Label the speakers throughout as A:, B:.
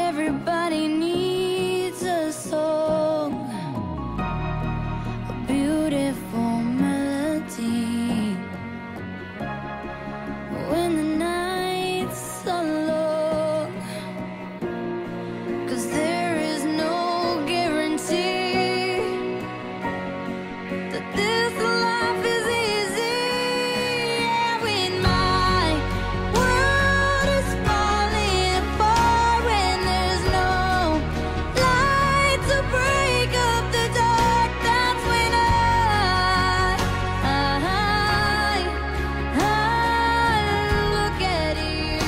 A: Everybody needs a song, a beautiful melody. When the nights are long, 'cause there is no guarantee that this life is easy. Yeah, when my world is falling apart, when there's no light to break up the dark, that's when I look at you.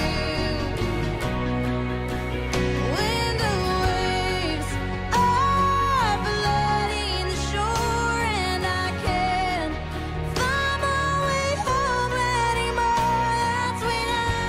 A: When the waves are flooding the shore and I can't find my way home anymore, that's when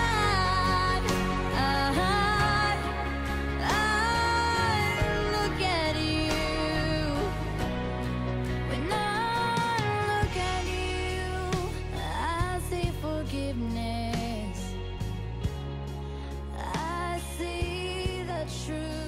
A: I look at you. When I look at you, I see forgiveness. I see the truth.